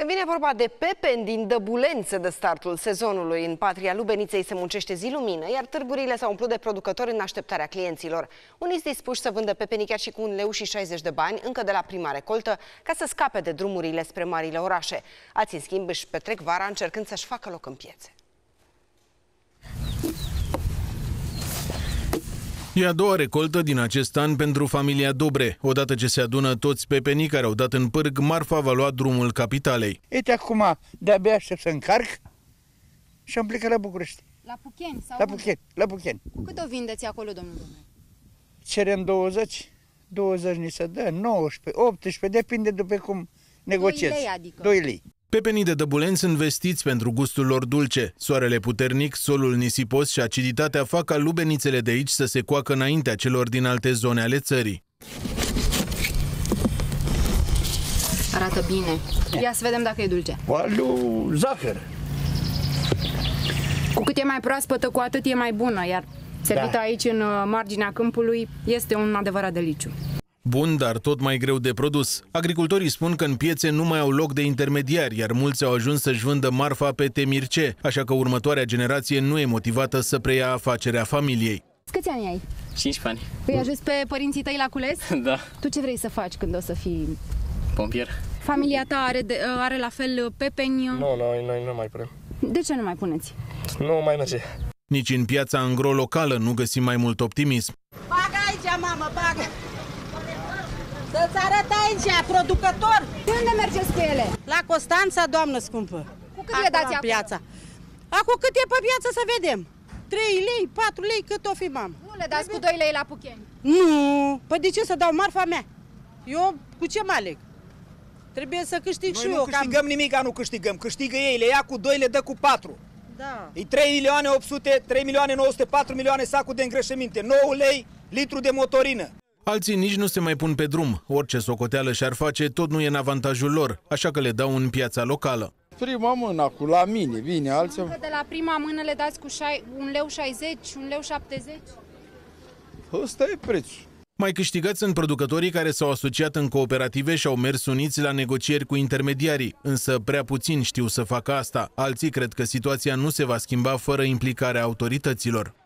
Când vine vorba de pepeni din Dăbulență de startul sezonului, în patria Lubeniței se muncește zi lumină, iar târgurile s-au umplut de producători în așteptarea clienților. Unii sunt dispuși să vândă pepenii chiar și cu 1,60 lei încă de la prima recoltă, ca să scape de drumurile spre marile orașe. Alții, în schimb, își petrec vara încercând să-și facă loc în piețe. E a doua recoltă din acest an pentru familia Dobre. Odată ce se adună toți pepenii care au dat în pârg, marfa va lua drumul capitalei. Uite acum, de-abia aștept să încarc și am plecat la București. La Pucheni? Sau la Pucheni. Cu cât o vindeți acolo, domnul Dobre? Cerem 20 ni se dă, 19, 18, depinde după cum negociez. 2 lei adică? 2 lei. Pepenii de Dăbuleni sunt vestiți pentru gustul lor dulce. Soarele puternic, solul nisipos și aciditatea fac ca lubenițele de aici să se coacă înaintea celor din alte zone ale țării. Arată bine. Ia să vedem dacă e dulce. Alu, zahăr. Cu cât e mai proaspătă, cu atât e mai bună, iar servită aici în marginea câmpului este un adevărat deliciu. Bun, dar tot mai greu de produs. Agricultorii spun că în piețe nu mai au loc de intermediari, iar mulți au ajuns să-și vândă marfa pe temirce, așa că următoarea generație nu e motivată să preia afacerea familiei. Câți ani ai? 15 ani. Îi ajuți pe părinții tăi la cules? Da. Tu ce vrei să faci când o să fii... Pompier. Familia ta are la fel pepeni? Nu, noi nu mai punem. De ce nu mai puneți? Nu mai merge. Nici în piața angro locală nu găsim mai mult optimism. Bagă aici, mamă, bagă! Să-ți arăt aici, producător! De unde mergeți cu ele? La Constanța, doamnă scumpă. Cu cât le dați acum? Piața. Acum cât e pe piață să vedem? 3 lei, 4 lei, cât o fi, mamă? Nu le dați cu 2 lei la Pucheni? Nu! Păi de ce să dau marfa mea? Eu cu ce mă aleg? Trebuie să câștig și eu. Noi nu câștigăm nimic, nu câștigăm. Câștigă ei, le ia cu 2, le dă cu 4. Da. E 3.800.000, 3.900.000, 4 milioane sacul de îngrășăminte, 9 lei litru de motorină. Alții nici nu se mai pun pe drum. Orice socoteală și-ar face, tot nu e în avantajul lor, așa că le dau în piața locală. Prima mână, acum la mine, vine alții. De la prima mână le dați cu 1,60 lei, 1,70 lei? Ăsta e prețul. Mai câștigați sunt producătorii care s-au asociat în cooperative și au mers uniți la negocieri cu intermediarii, însă prea puțini știu să facă asta. Alții cred că situația nu se va schimba fără implicarea autorităților.